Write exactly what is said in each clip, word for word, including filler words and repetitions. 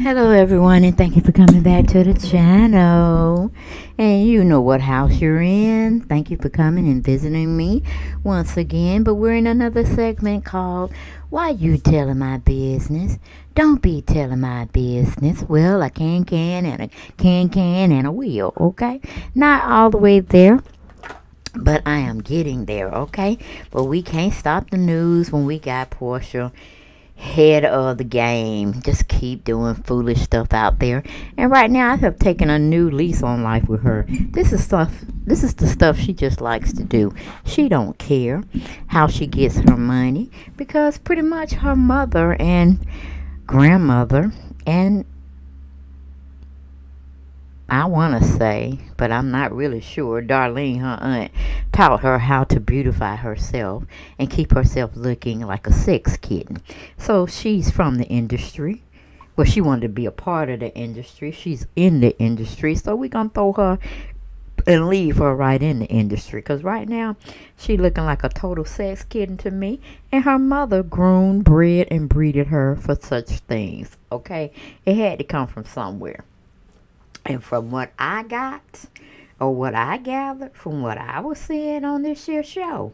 Hello everyone, and thank you for coming back to the channel. And you know what house you're in. Thank you for coming and visiting me once again. But we're in another segment called Why You Telling My Business? Don't be telling my business. Well, I can can and a can can and a will, okay? Not all the way there, but I am getting there, okay? But we can't stop the news when we got Porsha head of the game. Just keep doing foolish stuff out there. And right now I have taken a new lease on life with her. This is stuff this is the stuff she just likes to do. She don't care how she gets her money, because pretty much her mother and grandmother and I want to say, but I'm not really sure, Darlene, her aunt, taught her how to beautify herself and keep herself looking like a sex kitten. So she's from the industry. Well, she wanted to be a part of the industry. She's in the industry. So we're going to throw her and leave her right in the industry. Because right now, she looking like a total sex kitten to me. And her mother groomed, bred, and breeded her for such things. Okay? It had to come from somewhere. And from what I got, or what I gathered from what I was seeing on this year's show,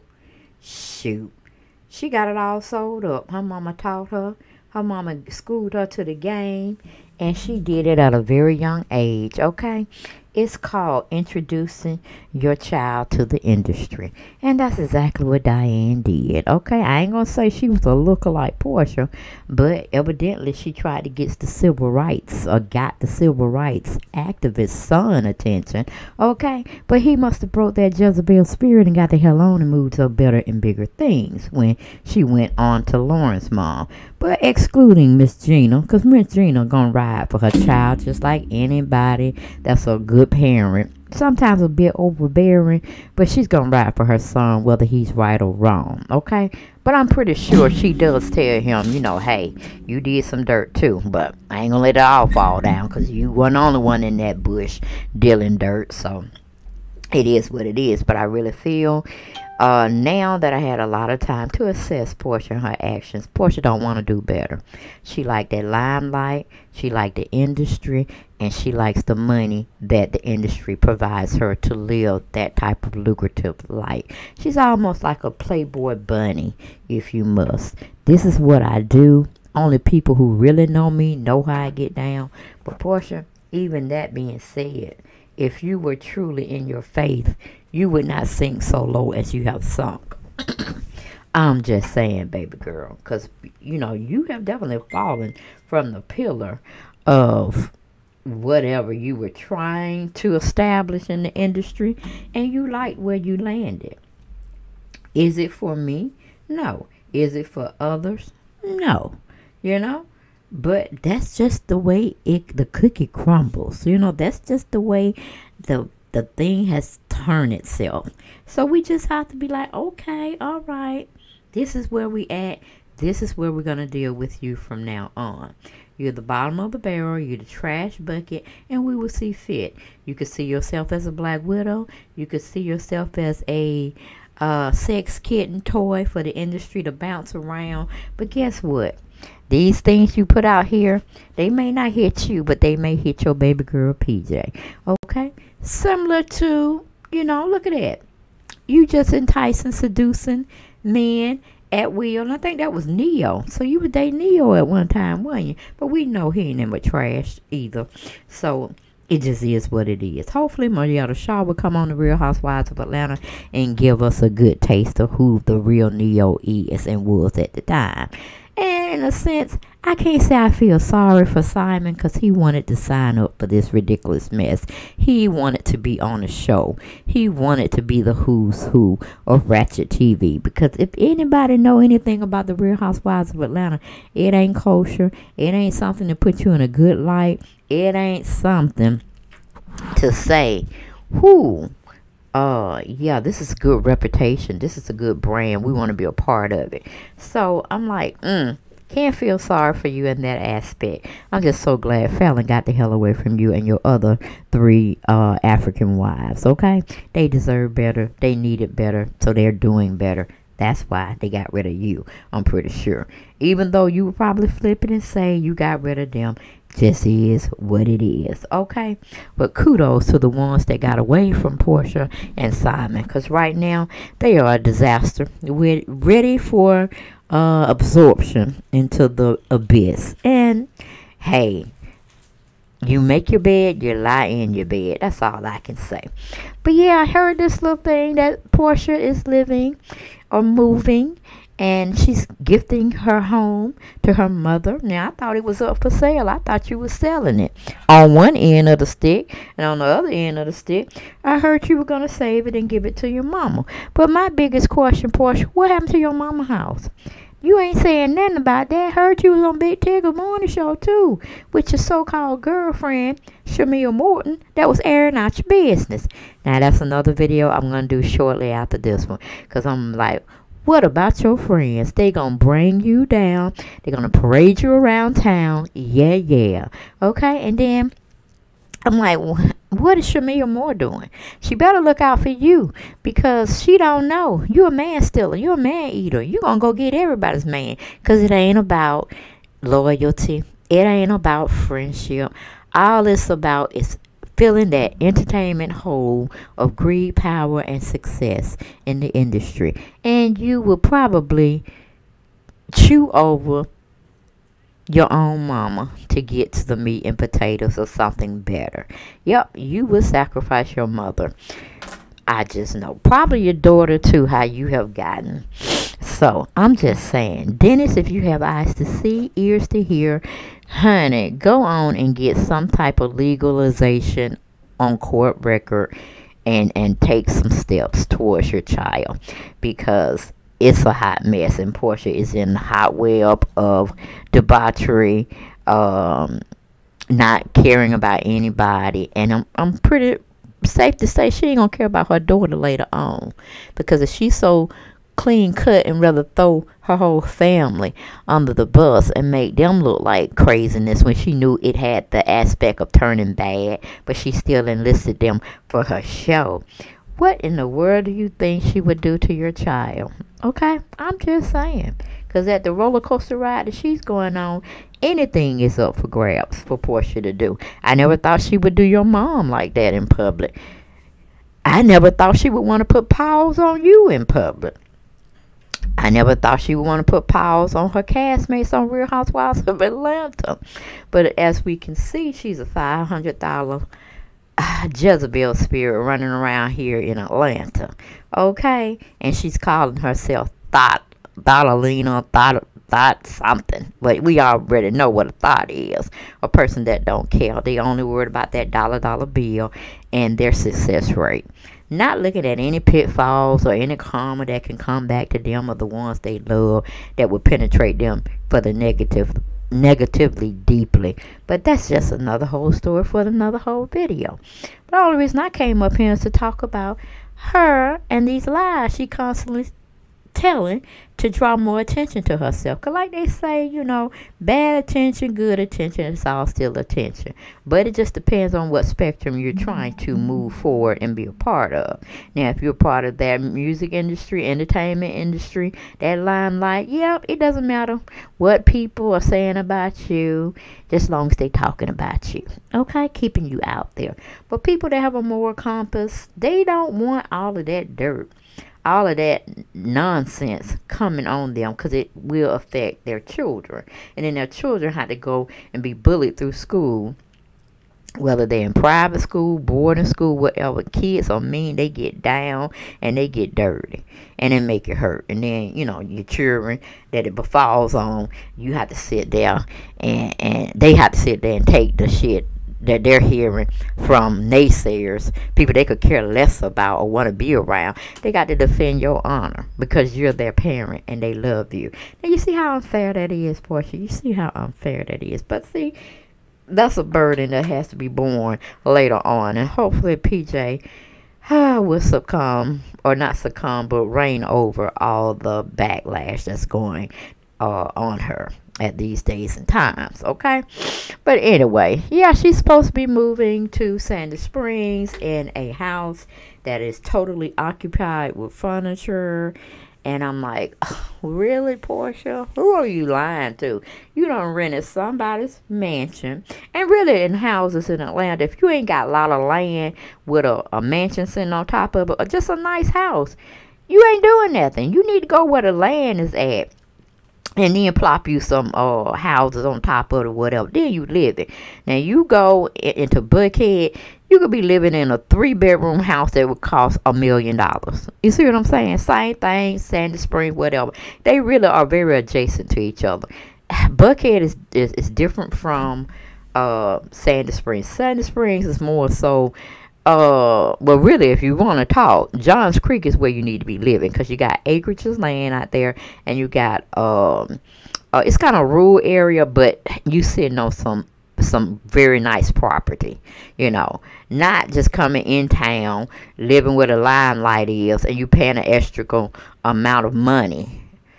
shoot, she got it all sold up. Her mama taught her. Her mama schooled her to the game. And she did it at a very young age, okay? It's called introducing your child to the industry. And that's exactly what Diane did, okay? I ain't going to say she was a lookalike Porsha, but evidently she tried to get the civil rights, or got the civil rights activist son attention, okay? But he must have broke that Jezebel spirit and got the hell on and moved to better and bigger things when she went on to Lauren's mom. But excluding Miss Gina, because Miss Gina gonna ride for her child just like anybody that's a good parent. Sometimes a bit overbearing, but she's gonna ride for her son whether he's right or wrong, okay? But I'm pretty sure she does tell him, you know, hey, you did some dirt too, but I ain't gonna let it all fall down, because you weren't the only one in that bush dealing dirt. So it is what it is. But I really feel uh, now that I had a lot of time to assess Porsha and her actions, Porsha don't want to do better. She like that limelight, she like the industry, and she likes the money that the industry provides her to live that type of lucrative life. She's almost like a Playboy bunny, if you must. This is what I do. Only people who really know me know how I get down. But Porsha, even that being said, if you were truly in your faith, you would not sink so low as you have sunk. I'm just saying, baby girl, because, you know, you have definitely fallen from the pillar of whatever you were trying to establish in the industry, and you like where you landed. Is it for me? No. Is it for others? No. You know? But that's just the way it the cookie crumbles. You know, that's just the way the the thing has turned itself. So we just have to be like, okay, all right, this is where we at. This is where we're gonna deal with you from now on. You're the bottom of the barrel, you're the trash bucket, and we will see fit. You could see yourself as a black widow. You could see yourself as a uh, sex kitten toy for the industry to bounce around. But guess what? These things you put out here, they may not hit you, but they may hit your baby girl P J. Okay? Similar to, you know, look at that. You just enticing, seducing men at will. And I think that was Neo. So you would date Neo at one time, weren't you? But we know he ain't never trash either. So it just is what it is. Hopefully Marietta Shaw will come on the Real Housewives of Atlanta and give us a good taste of who the real Neo is and was at the time. And in a sense, I can't say I feel sorry for Simon, because he wanted to sign up for this ridiculous mess. He wanted to be on the show. He wanted to be the who's who of Ratchet T V. Because if anybody know anything about the Real Housewives of Atlanta, it ain't kosher. It ain't something to put you in a good light. It ain't something to say, whoo, uh yeah, this is good reputation, this is a good brand, we want to be a part of it. So I'm like, mm, can't feel sorry for you in that aspect. I'm just so glad Fallon got the hell away from you and your other three uh African wives. Okay, they deserve better, they needed better, so they're doing better. That's why they got rid of you, I'm pretty sure. Even though you would probably flip it and say you got rid of them, just is what it is, okay? But kudos to the ones that got away from Porsha and Simon, because right now they are a disaster. We're ready for uh, absorption into the abyss. And hey, you make your bed, you lie in your bed. That's all I can say. But yeah, I heard this little thing that Porsha is living or moving, and she's gifting her home to her mother. Now, I thought it was up for sale. I thought you were selling it on one end of the stick, and on the other end of the stick, I heard you were going to save it and give it to your mama. But my biggest question, Porsha, what happened to your mama house? You ain't saying nothing about that. Heard you was on Big Tigger Morning Show, too, with your so-called girlfriend, Shamia Morton, that was airing out your business. Now, that's another video I'm going to do shortly after this one, because I'm like, what about your friends? They gonna bring you down. They're gonna parade you around town. Yeah, yeah. Okay, and then I'm like, what is Shamia Moore doing? She better look out for you, because she don't know. You a man stealer. You a man eater. You gonna go get everybody's man, because it ain't about loyalty. It ain't about friendship. All it's about is filling that entertainment hole of greed, power, and success in the industry. And you will probably chew over your own mama to get to the meat and potatoes or something better. Yep, you will sacrifice your mother. I just know. Probably your daughter too, how you have gotten. So, I'm just saying, Dennis, if you have eyes to see, ears to hear, honey, go on and get some type of legalization on court record and, and take some steps towards your child, because it's a hot mess, and Porsha is in the hot web of debauchery, um, not caring about anybody, and I'm, I'm pretty safe to say she ain't gonna care about her daughter later on, because if she's so clean cut and rather throw her whole family under the bus and make them look like craziness when she knew it had the aspect of turning bad, but she still enlisted them for her show. What in the world do you think she would do to your child? Okay, I'm just saying, because at the roller coaster ride that she's going on, anything is up for grabs for Porsha to do. I never thought she would do your mom like that in public. I never thought she would want to put paws on you in public. I never thought she would want to put paws on her castmates on Real Housewives of Atlanta. But as we can see, she's a five hundred dollar uh, Jezebel spirit running around here in Atlanta. Okay? And she's calling herself Thought, Thoughtalina, Thought, Thought something. But we already know what a thought is. A person that don't care. They only worried about that dollar dollar bill and their success rate. Not looking at any pitfalls or any karma that can come back to them or the ones they love that would penetrate them for the negative, negatively deeply. But that's just another whole story for another whole video. But the only reason I came up here is to talk about her and these lies she constantly telling to draw more attention to herself. Because like they say, you know, bad attention, good attention, it's all still attention. But it just depends on what spectrum you're trying to move forward and be a part of. Now, if you're part of that music industry, entertainment industry, that limelight, yep, it doesn't matter what people are saying about you, just as long as they're talking about you. Okay? Keeping you out there. But people that have a moral compass, they don't want all of that dirt, all of that nonsense coming on them, because it will affect their children. And then their children have to go and be bullied through school, whether they're in private school, boarding school, whatever. Kids are mean. They get down and they get dirty, and it make it hurt. And then, you know, your children that it befalls on, you have to sit there and, and they have to sit there and take the shit that they're hearing from naysayers, people they could care less about or want to be around. They got to defend your honor because you're their parent and they love you. Now, you see how unfair that is, Porsha? You see how unfair that is. But see, that's a burden that has to be borne later on. And hopefully P J ah, will succumb, or not succumb, but reign over all the backlash that's going uh, on her at these days and times, okay? But anyway, yeah, she's supposed to be moving to Sandy Springs in a house that is totally occupied with furniture And I'm like, really, Portia? Who are you lying to? You done rented somebody's mansion. And really, in houses in Atlanta, if you ain't got a lot of land with a, a mansion sitting on top of it, or just a nice house, you ain't doing nothing. You need to go where the land is at. And then plop you some uh houses on top of it or whatever. Then you live it. Now you go i- into Buckhead, you could be living in a three bedroom house that would cost a million dollars. You see what I'm saying? Same thing, Sandy Springs, whatever. They really are very adjacent to each other. Buckhead is is, is different from uh Sandy Springs. Sandy Springs is more so uh, well, really, if you want to talk, Johns Creek is where you need to be living because you got acreage of land out there, and you got um, uh, it's kind of rural area, but you sitting on some some very nice property, you know, not just coming in town, living where the limelight is, and you paying an extra amount of money,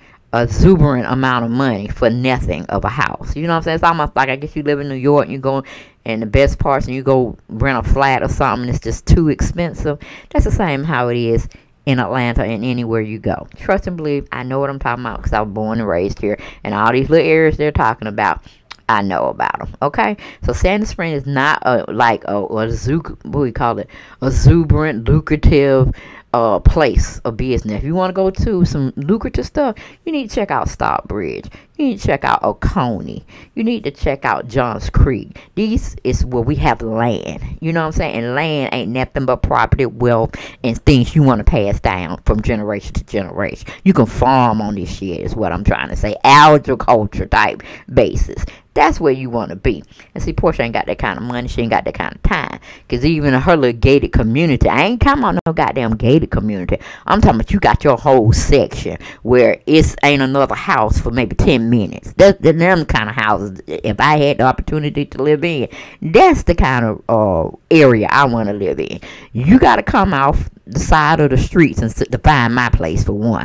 a exuberant amount of money for nothing of a house. You know what I'm saying? It's almost like, I guess you live in New York and you go in the best parts and you go rent a flat or something, it's just too expensive. That's the same how it is in Atlanta and anywhere you go. Trust and believe, I know what I'm talking about because I was born and raised here. And all these little areas they're talking about, I know about them. Okay? So Sandy Springs is not a, like a, a zoo, what do we call it? A exuberant, lucrative uh place of business. If you want to go to some lucrative stuff, you need to check out Stockbridge. You need to check out Oconee. You need to check out Johns Creek. These is where we have land. You know what I'm saying? And land ain't nothing but property, wealth, and things you want to pass down from generation to generation. You can farm on this shit is what I'm trying to say. Agriculture type basis. That's where you want to be. And see, Portia ain't got that kind of money. She ain't got that kind of time. Because even in her little gated community, I ain't talking about no goddamn gated community. I'm talking about you got your whole section where it's ain't another house for maybe ten minutes. That's the them kind of houses. If I had the opportunity to live in, that's the kind of uh, area I want to live in. You got to come off the side of the streets and s- to find my place for one.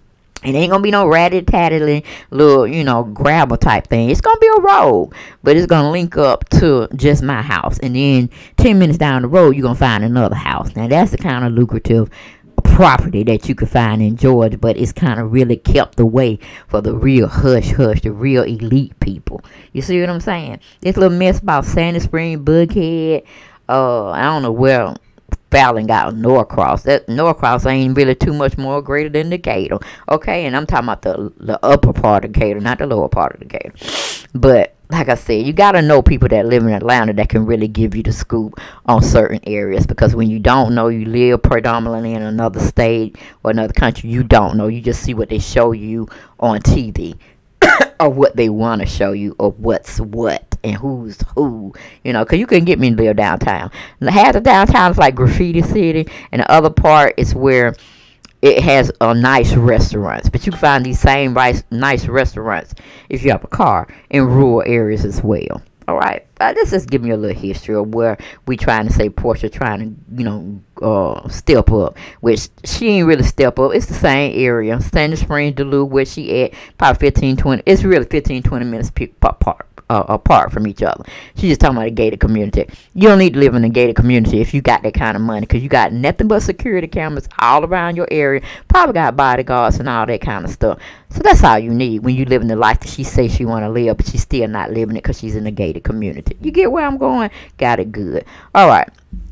It ain't gonna be no ratty-tatty little, you know, gravel type thing. It's gonna be a road, but it's gonna link up to just my house. And then ten minutes down the road, you're gonna find another house. Now, that's the kind of lucrative property that you could find in Georgia, but it's kind of really kept away for the real hush-hush, the real elite people. You see what I'm saying? This little mess about Sandy Spring, Bughead, uh, I don't know where Fallon got Norcross. That Norcross ain't really too much more greater than Decatur. Okay, and I'm talking about the the upper part of Decatur, not the lower part of Decatur. But like I said, you gotta know people that live in Atlanta that can really give you the scoop on certain areas. Because when you don't know, you live predominantly in another state or another country, you don't know. You just see what they show you on T V. Or what they want to show you, or what's what, and who's who, you know, because you couldn't get me to live downtown. Half the downtown is like graffiti city, and the other part is where it has a uh, nice restaurants. But you can find these same nice, nice restaurants if you have a car in rural areas as well. All right, uh, let's just give me a little history of where we trying to say Portia trying to, you know, uh, step up, which she ain't really step up. It's the same area, Sandy Springs, Duluth, where she at, probably fifteen, twenty. It's really fifteen, twenty minutes apart. Uh, apart from each other. She's just talking about a gated community. You don't need to live in a gated community if you got that kind of money, because you got nothing but security cameras all around your area. Probably got bodyguards and all that kind of stuff. So that's all you need when you live in the life that she says she want to live, but she's still not living it because she's in a gated community. You get where I'm going? Got it good. All right.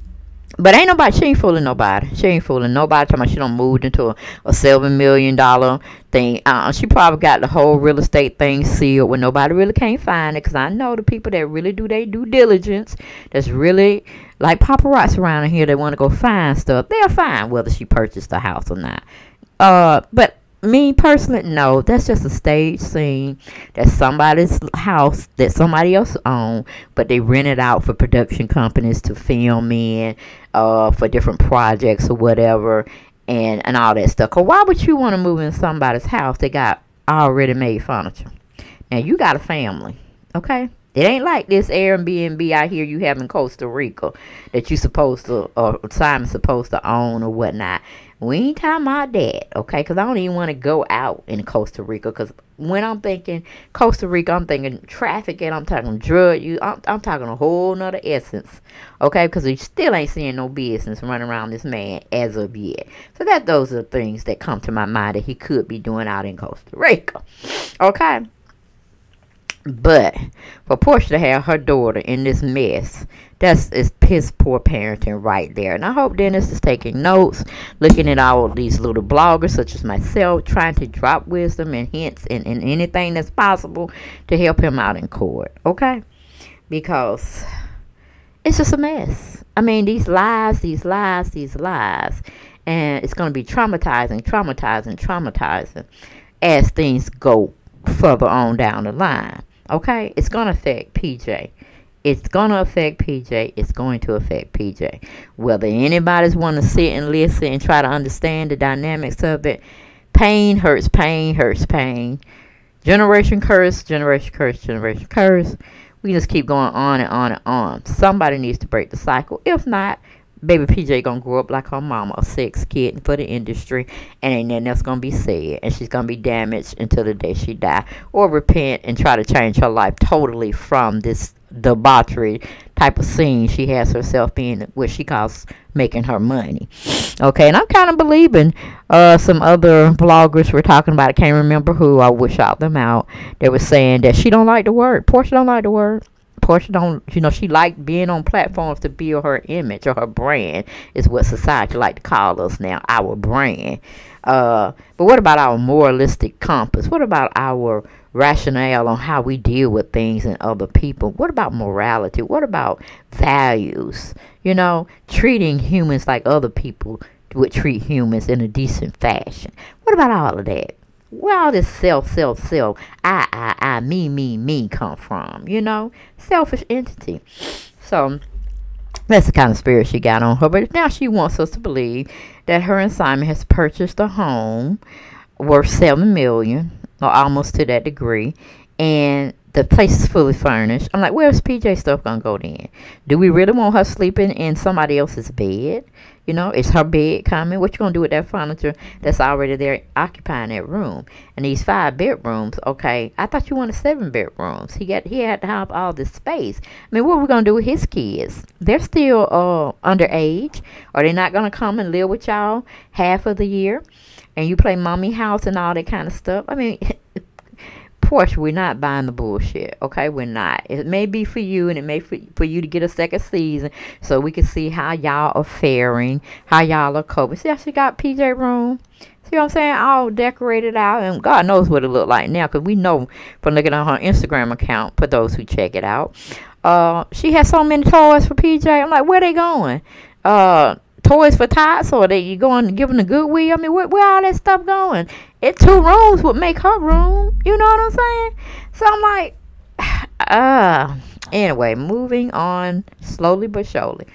But ain't nobody, she ain't fooling nobody. She ain't fooling nobody. Talking about she done moved into a, a seven million dollar thing. Uh, she probably got the whole real estate thing sealed where nobody really can't find it. Because I know the people that really do their due diligence, that's really like paparazzi around here, they want to go find stuff. They'll find whether she purchased the house or not. Uh, but me personally, no, that's just a stage scene. That's somebody's house that somebody else owned, but they rent it out for production companies to film in, uh, for different projects or whatever, and and all that stuff. Cause why would you want to move in somebody's house that got already made furniture? Now you got a family, okay? It ain't like this Airbnb out here you have in Costa Rica that you supposed to, or Simon's supposed to own or whatnot. We ain't talking about that, okay? Because I don't even want to go out in Costa Rica. Because when I'm thinking Costa Rica, I'm thinking traffic and I'm talking drug use. I'm, I'm talking a whole nother essence, okay? Because we still ain't seeing no business running around this man as of yet. So that those are things that come to my mind that he could be doing out in Costa Rica, okay? But for Portia to have her daughter in this mess, that's is piss poor parenting right there. And I hope Dennis is taking notes, looking at all of these little bloggers such as myself, trying to drop wisdom and hints and, and anything that's possible to help him out in court, okay? Because it's just a mess. I mean, these lies, these lies, these lies. And it's going to be traumatizing, traumatizing, traumatizing as things go further on down the line. Okay, it's going to affect P J. It's going to affect P J. It's going to affect P J. Whether anybody's want to sit and listen and try to understand the dynamics of it, pain hurts, pain hurts, pain. Generation curse, generation curse, generation curse. We just keep going on and on and on. Somebody needs to break the cycle. If not, baby P J gonna grow up like her mama, a sex kid for the industry, and ain't nothing else gonna be said, and she's gonna be damaged until the day she die, or repent and try to change her life totally from this debauchery type of scene she has herself in, which she calls making her money. Okay, and I'm kind of believing uh some other bloggers were talking about, I can't remember who, I will shout them out, they were saying that she don't like to work. Portia don't like to work. Portia don't, you know, she liked being on platforms to build her image or her brand, is what society like to call us now, our brand. Uh, but what about our moralistic compass? What about our rationale on how we deal with things and other people? What about morality? What about values? You know, treating humans like other people would treat humans in a decent fashion. What about all of that? Where all this self, self, self, I, I, I, me, me, me come from, you know? Selfish entity. So, that's the kind of spirit she got on her. But now she wants us to believe that her and Simon has purchased a home worth seven million dollars, or almost to that degree. And the place is fully furnished. I'm like, where's P J stuff gonna go then? Do we really want her sleeping in somebody else's bed? You know, is her bed coming? What you gonna do with that furniture that's already there occupying that room? And these five bedrooms, okay, I thought you wanted seven bedrooms. He got he had to have all this space. I mean, what are we gonna do with his kids? They're still uh underage. Are they not gonna come and live with y'all half of the year? And you play mommy house and all that kind of stuff. I mean, Portia, we're not buying the bullshit, okay? We're not. It may be for you, and it may for, for you to get a second season so we can see how y'all are faring, how y'all are coping. See how she got P J room? See what I'm saying? All decorated out, and God knows what it look like now, because we know from looking at her Instagram account, for those who check it out. Uh, she has so many toys for P J. I'm like, where they going? Uh... Toys for Tots, or they you going to give them the Goodwill? I mean, where, where all that stuff going? It two rooms would make her room. You know what I'm saying? So I'm like, uh, anyway, moving on slowly but surely.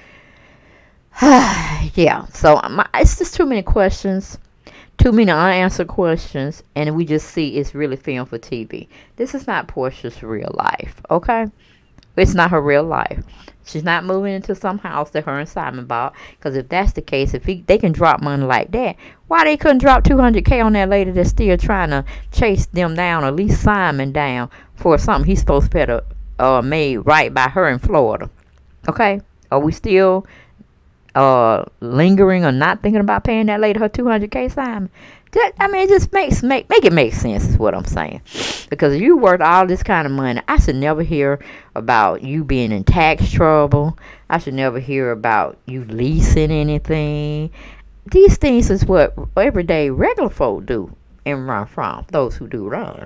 Yeah, so my, it's just too many questions, too many unanswered questions, and we just see it's really film for T V. This is not Portia's real life, okay? It's not her real life. She's not moving into some house that her and Simon bought. Because if that's the case, if he, they can drop money like that, why they couldn't drop two hundred K on that lady that's still trying to chase them down, or at least Simon down, for something he's supposed to pay to, uh, made right by her in Florida? Okay? Are we still uh, lingering or not thinking about paying that lady her two hundred K, Simon? Just, I mean, it just makes make make it make sense is what I'm saying. Because if you worth all this kind of money, I should never hear about you being in tax trouble. I should never hear about you leasing anything. These things is what everyday regular folk do and run from. Those who do run.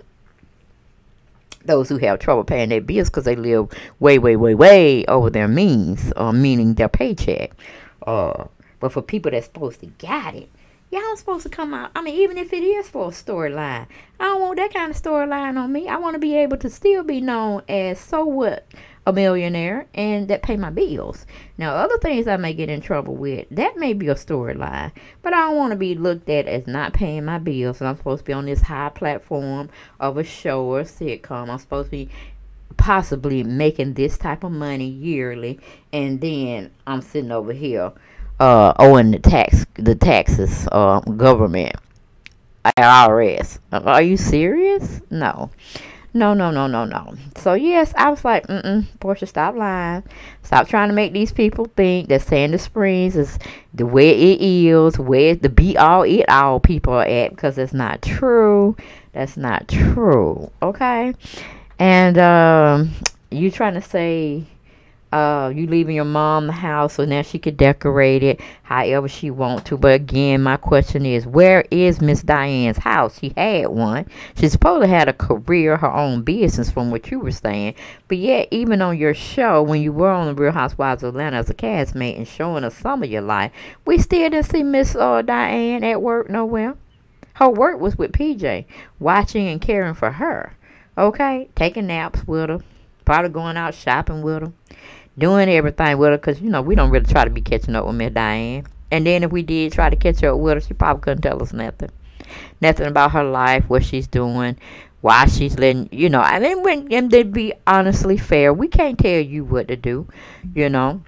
Those who have trouble paying their bills because they live way, way, way, way over their means, or meaning their paycheck. Uh, but for people that's supposed to get it, y'all supposed to come out. I mean, even if it is for a storyline, I don't want that kind of storyline on me. I want to be able to still be known as so what, a millionaire, and that pay my bills. Now, other things I may get in trouble with, that may be a storyline, but I don't want to be looked at as not paying my bills. And I'm supposed to be on this high platform of a show or a sitcom. I'm supposed to be possibly making this type of money yearly, and then I'm sitting over here uh, owing the tax, the taxes, uh, government, I R S. Are you serious? No. No, no, no, no, no. So, yes, I was like, mm-mm, Portia, stop lying. Stop trying to make these people think that Sandy Springs is the way it is, where the be-all, it-all people are at, because it's not true. That's not true, okay? And um, you trying to say uh, you leaving your mom the house so now she could decorate it however she want to. But again, my question is, where is Miss Diane's house? She had one. She supposed to had a career, her own business, from what you were saying. But yet, even on your show, when you were on the Real Housewives of Atlanta as a castmate and showing us some of your life, we still didn't see Miss uh, Diane at work nowhere. Her work was with P J, watching and caring for her. Okay? Taking naps with her. Probably going out shopping with her. Doing everything with her, because, you know, we don't really try to be catching up with Miss Diane. And then if we did try to catch up with her, she probably couldn't tell us nothing. Nothing about her life, what she's doing, why she's letting, you know. I mean, when, and to be honestly fair, we can't tell you what to do, you know.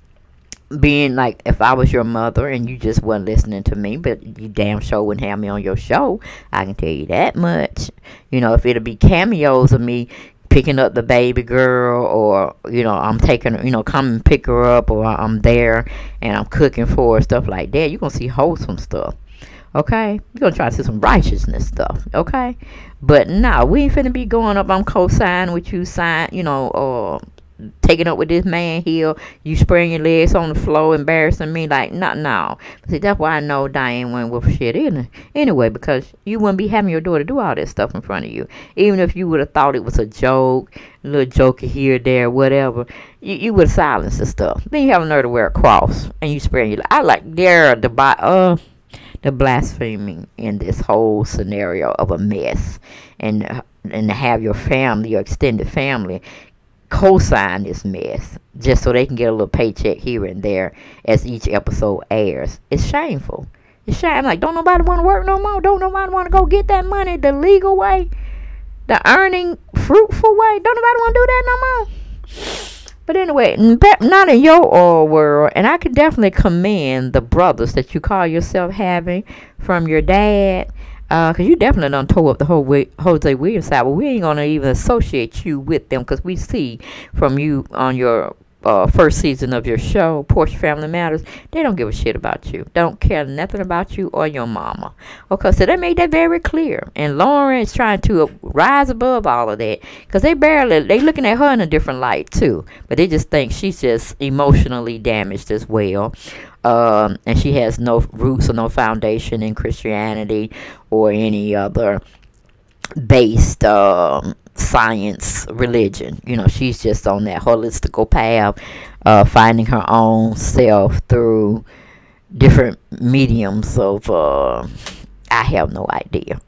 Being like, if I was your mother and you just wasn't listening to me, but you damn sure wouldn't have me on your show, I can tell you that much. You know, if it'll be cameos of me picking up the baby girl, or, you know, I'm taking, you know, come and pick her up, or I'm there and I'm cooking for her, stuff like that, you're going to see wholesome stuff, okay? You're going to try to see some righteousness stuff, okay? But no, we ain't finna be going up, I'm co-signing with you, sign, you know, uh, taking up with this man here, you spraying your legs on the floor, embarrassing me, like, no, no. See, that's why I know Diane went with shit in anyway, because you wouldn't be having your daughter do all that stuff in front of you. Even if you would have thought it was a joke, a little joke here, there, whatever, you, you would silence the stuff. Then you have a nerve to wear a cross, and you spraying your, I like, there, the, uh, the blaspheming in this whole scenario of a mess, and, uh, and to have your family, your extended family, co-sign this mess just so they can get a little paycheck here and there as each episode airs. It's shameful. It's shame. Like, don't nobody want to work no more? Don't nobody want to go get that money the legal way? The earning fruitful way? Don't nobody want to do that no more? But anyway, not in your old world, and I can definitely commend the brothers that you call yourself having from your dad. Uh, cause you definitely done tore up the whole way, Jose Williams side, but we ain't gonna even associate you with them, cause we see from you on your uh, first season of your show, Portia Family Matters, they don't give a shit about you. They don't care nothing about you or your mama. Okay, so they made that very clear. And Lauren is trying to rise above all of that, cause they barely, they looking at her in a different light too, but they just think she's just emotionally damaged as well. Um, and she has no roots or no foundation in Christianity or any other based um, science religion. You know, she's just on that holistical path, uh, finding her own self through different mediums of, uh, I have no idea.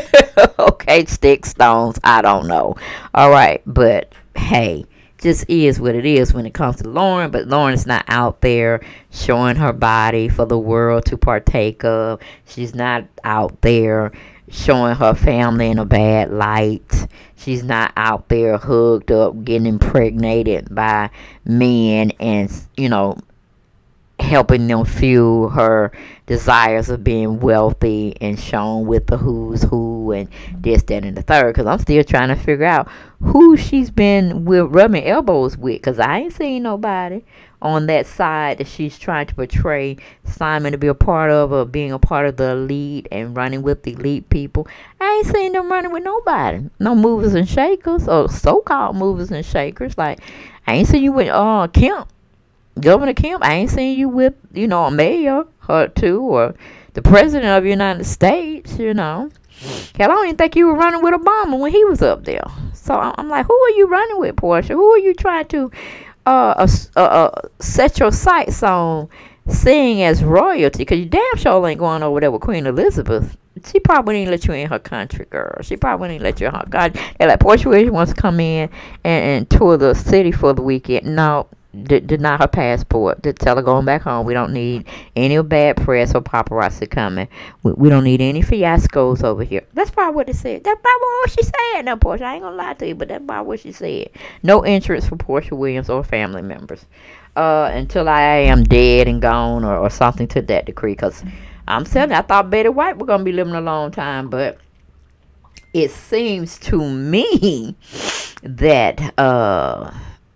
Okay, sticks, stones, I don't know. All right, but hey, just is what it is when it comes to Lauren. But Lauren is not out there showing her body for the world to partake of. She's not out there showing her family in a bad light. She's not out there hugged up, getting impregnated by men and, you know, helping them fuel her desires of being wealthy and shown with the who's who and this, that, and the third. Because I'm still trying to figure out who she's been with, rubbing elbows with. Because I ain't seen nobody on that side that she's trying to portray Simon to be a part of, or being a part of the elite and running with the elite people. I ain't seen them running with nobody. No movers and shakers, or so-called movers and shakers. Like, I ain't seen you with uh Kemp. Governor Kemp, I ain't seen you with, you know, a mayor or two, or the president of the United States, you know. Hell, I don't even think you were running with Obama when he was up there. So I'm like, who are you running with, Portia? Who are you trying to uh, uh, uh, set your sights on seeing as royalty? Because you damn sure ain't going over there with Queen Elizabeth. She probably didn't let you in her country, girl. She probably didn't let you in her country. They're like, Portia Williams wants to come in and, and tour the city for the weekend. No. d- deny her passport. To tell her going back home. We don't need any bad press or paparazzi coming. We, we don't need any fiascos over here. That's probably what it said. That's probably what she said. Now, Portia, I ain't gonna lie to you, but that's probably what she said. No entrance for Portia Williams or family members uh, until I am dead and gone, or, or something to that degree. Because I'm telling you, I thought Betty White was gonna be living a long time, but it seems to me that uh,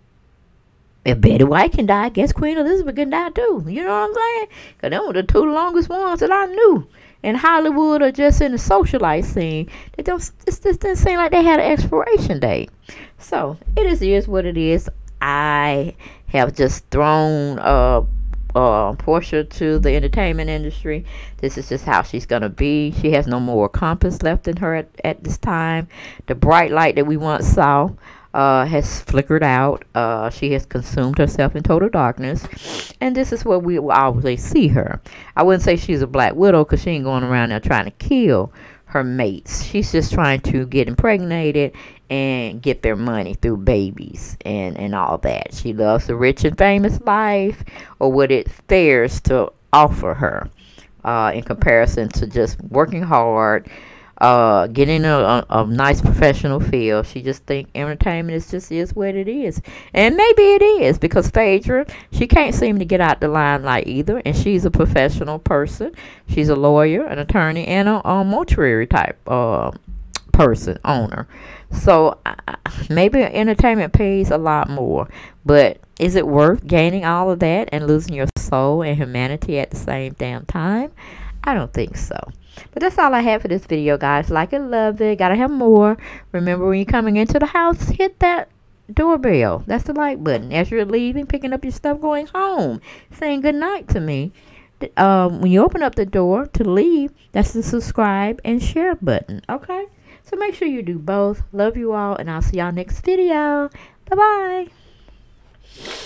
if Betty White can die, I guess Queen Elizabeth can die too. You know what I'm saying? Because them were the two longest ones that I knew in Hollywood or just in the socialite scene. They don't, it just didn't seem like they had an expiration date. So it is, is what it is. I have just thrown uh, uh, Portia to the entertainment industry. This is just how she's going to be. She has no more compass left in her at, at this time. The bright light that we once saw uh, has flickered out. Uh, she has consumed herself in total darkness. And this is where we will always see her. I wouldn't say she's a black widow because she ain't going around there trying to kill her mates. She's just trying to get impregnated and get their money through babies and, and all that. She loves the rich and famous life, or what it fares to offer her uh, in comparison to just working hard, uh, getting a, a, a nice professional field. She just think entertainment is just is what it is. And maybe it is, because Phaedra, she can't seem to get out the limelight either. And she's a professional person. She's a lawyer, an attorney, and a, a mortuary type uh, person, owner. So uh, maybe entertainment pays a lot more. But is it worth gaining all of that and losing your soul and humanity at the same damn time? I don't think so. But that's all I have for this video, guys. Like and love it. Gotta have more. Remember, when you're coming into the house, hit that doorbell. That's the like button. As you're leaving, picking up your stuff, going home, saying good night to me. Um, when you open up the door to leave, that's the subscribe and share button. Okay? So make sure you do both. Love you all, and I'll see y'all next video. Bye-bye.